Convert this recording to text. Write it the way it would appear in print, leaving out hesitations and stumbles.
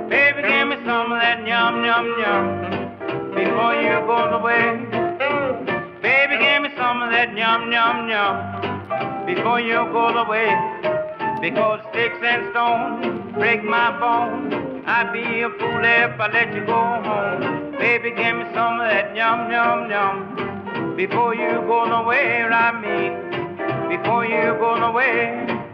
Baby, give me some of that yum, yum, yum before you go away. Baby, give me some of that yum, yum, yum before you go away. Because sticks and stones break my bones. I'd be a fool if I let you go home. Baby, give me some of that yum, yum, yum before you go away. I mean, before you go away.